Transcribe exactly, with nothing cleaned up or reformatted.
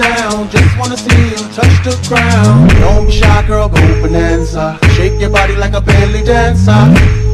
down, just wanna see you touch the ground. Don't be shy, girl, go bonanza. Shake your body like a belly dancer.